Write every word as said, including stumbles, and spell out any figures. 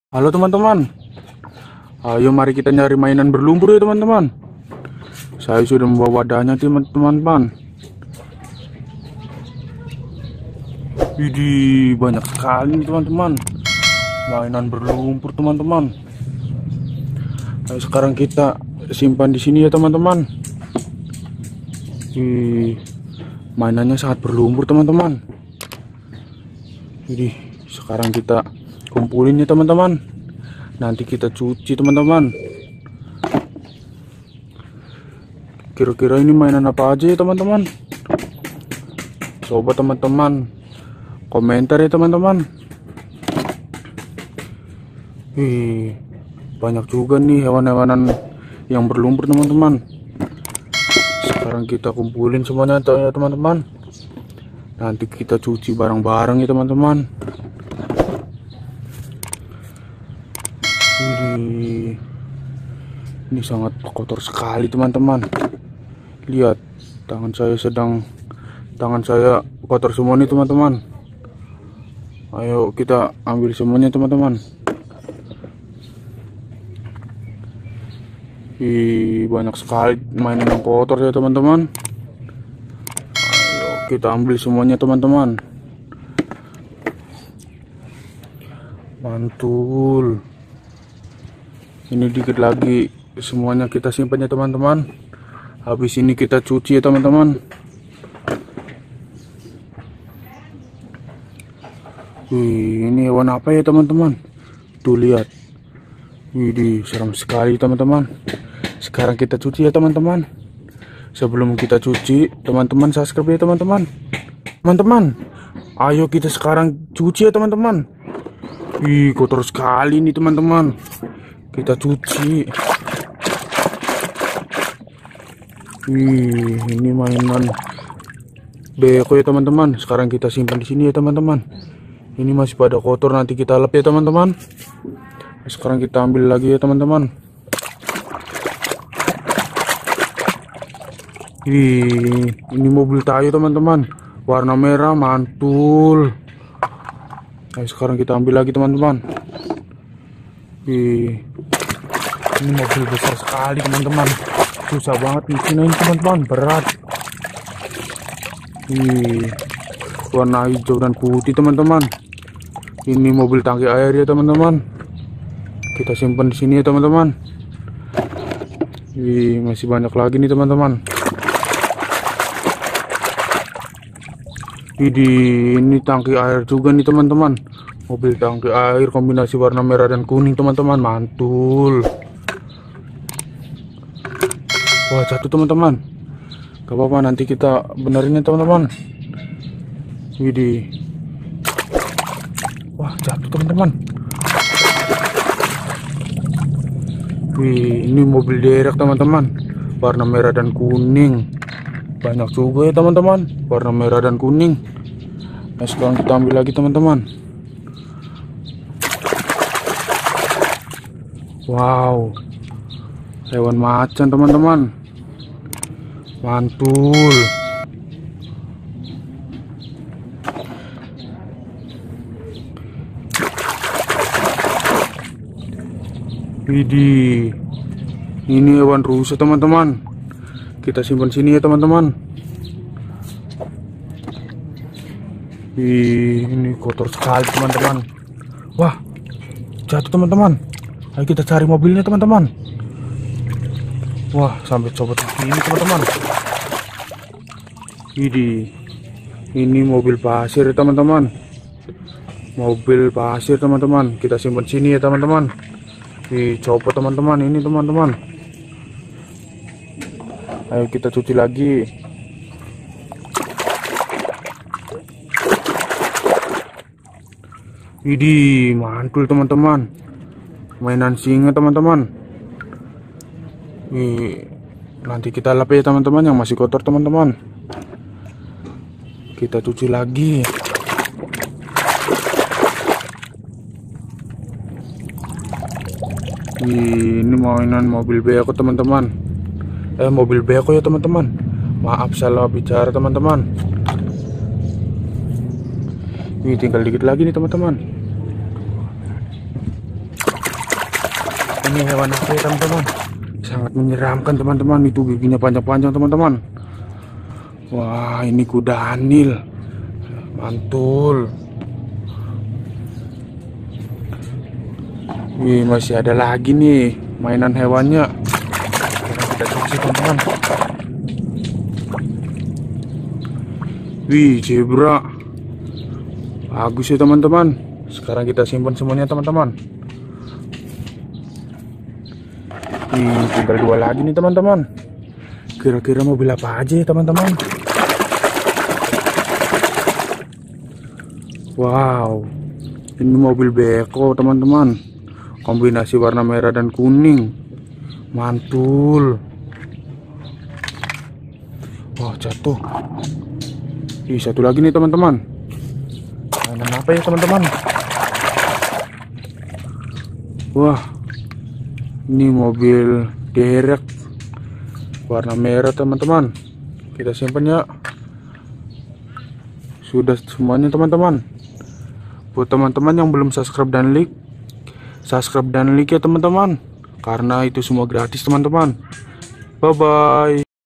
Halo teman-teman, ayo mari kita nyari mainan berlumpur ya teman-teman. Saya sudah membawa wadahnya teman-teman. Widih, banyak sekali nih teman-teman mainan berlumpur teman-teman. Ayo sekarang kita simpan di sini ya teman-teman. Widih, mainannya sangat berlumpur teman-teman. Widih, sekarang kita kumpulin ya teman-teman. Nanti kita cuci teman-teman. Kira-kira ini mainan apa aja ya teman-teman? Coba teman-teman komentar ya teman-teman. Wih, banyak juga nih hewan-hewanan yang berlumpur teman-teman. Sekarang kita kumpulin semuanya ya teman-teman. Nanti kita cuci bareng-bareng ya teman-teman. Ini, ini sangat kotor sekali teman-teman. Lihat, tangan saya sedang tangan saya kotor semua nih teman-teman. Ayo kita ambil semuanya teman-teman. Ih, banyak sekali mainan yang kotor ya teman-teman. Ayo kita ambil semuanya teman-teman. Mantul. Ini dikit lagi semuanya kita simpan ya teman-teman. Habis ini kita cuci ya teman-teman. Wih, ini hewan apa ya teman-teman? Tuh lihat. Wih, serem sekali teman-teman. Sekarang kita cuci ya teman-teman. Sebelum kita cuci, teman-teman subscribe ya teman-teman. Teman-teman, ayo kita sekarang cuci ya teman-teman. Wih, kotor sekali nih teman-teman. Kita cuci. Wih, ini mainan beko ya teman-teman. Sekarang kita simpan di sini ya teman-teman. Ini masih pada kotor, nanti kita lap ya teman-teman. Sekarang kita ambil lagi ya teman-teman. Wih, ini mobil tayo teman-teman. Warna merah, mantul. Nah, sekarang kita ambil lagi teman-teman. Wih, ini mobil besar sekali teman-teman. Susah banget ini teman-teman, berat. Wih, warna hijau dan putih teman-teman. Ini mobil tangki air ya teman-teman. Kita simpan di sini ya teman-teman. Wih, masih banyak lagi nih teman-teman. Widih, ini tangki air juga nih teman-teman. Mobil tangki air kombinasi warna merah dan kuning teman-teman, mantul. Wah, jatuh teman-teman. Gak apa-apa, nanti kita benerin ya teman-teman. Widih. Wah, jatuh teman-teman. Wih, ini mobil derek teman-teman. Warna merah dan kuning. Banyak juga ya teman-teman, warna merah dan kuning. Nah, sekarang kita ambil lagi teman-teman. Wow, hewan macan teman-teman, mantul. Widih, ini hewan rusa teman-teman. Kita simpan sini ya teman-teman. Ini kotor sekali teman-teman. Wah, jatuh teman-teman. Ayo kita cari mobilnya teman-teman. Wah, sampai copot ini teman-teman. Ini, ini mobil pasir ya teman-teman. Mobil pasir teman-teman. Kita simpan sini ya teman-teman. Dicopot teman-teman, ini teman-teman. Ayo kita cuci lagi. Widih, mantul teman-teman. Mainan singa teman-teman. Wih, nanti kita lap ya teman-teman, yang masih kotor teman-teman. Kita cuci lagi. Wih, ini mainan mobil beko teman-teman. Eh, mobil beko ya teman-teman. Maaf salah bicara teman-teman. Wih, tinggal dikit lagi nih teman-teman. Ini hewan apa ya teman-teman? Sangat menyeramkan teman-teman. Itu giginya panjang-panjang teman-teman. Wah, ini kuda anil. Mantul. Wih, masih ada lagi nih mainan hewannya. Sekarang kita cuci teman-teman. Wih, zebra. Bagus ya teman-teman. Sekarang kita simpan semuanya teman-teman. Wih, tinggal dua lagi nih teman-teman. Kira-kira mobil apa aja ya teman-teman? Wow, ini mobil beko teman-teman. Kombinasi warna merah dan kuning. Mantul. Wah, jatuh. Ih, satu lagi nih teman-teman. Mainan apa ya teman-teman? Wah, ini mobil derek warna merah teman-teman. Kita simpan ya. Sudah semuanya teman-teman. Buat teman-teman yang belum subscribe dan like, subscribe dan like ya teman-teman, karena itu semua gratis teman-teman. Bye bye.